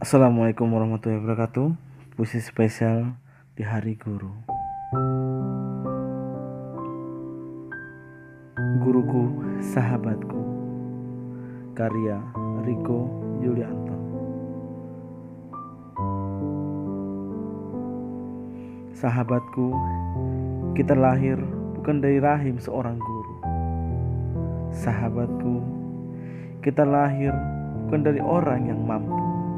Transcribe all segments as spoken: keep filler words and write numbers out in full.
Assalamualaikum warahmatullahi wabarakatuh. Puisi spesial di Hari Guru. Guruku, sahabatku. Karya Riko Yulianto. Sahabatku, kita lahir bukan dari rahim seorang guru. Sahabatku, kita lahir bukan dari orang yang mampu,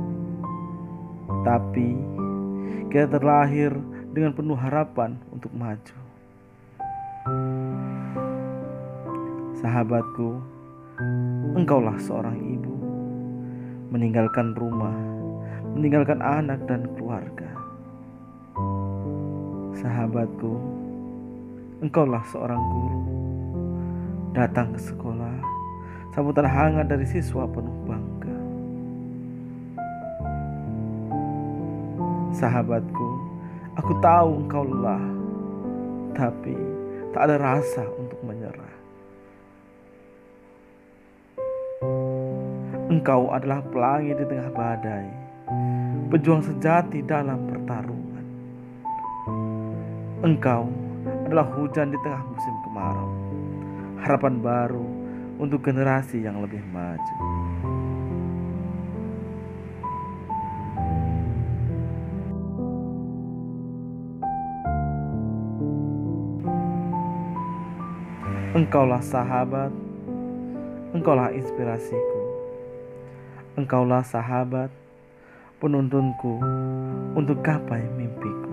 tapi kita terlahir dengan penuh harapan untuk maju. Sahabatku, engkaulah seorang ibu, meninggalkan rumah, meninggalkan anak dan keluarga. Sahabatku, engkaulah seorang guru, datang ke sekolah, sambutan hangat dari siswa penuh bangga. Sahabatku, aku tahu engkau lelah, tapi tak ada rasa untuk menyerah. Engkau adalah pelangi di tengah badai, pejuang sejati dalam pertarungan. Engkau adalah hujan di tengah musim kemarau, harapan baru untuk generasi yang lebih maju. Engkaulah sahabat, engkaulah inspirasiku. Engkaulah sahabat, penuntunku untuk gapai mimpiku.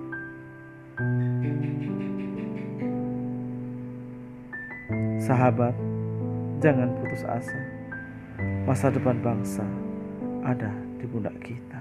Sahabat, jangan putus asa. Masa depan bangsa ada di pundak kita.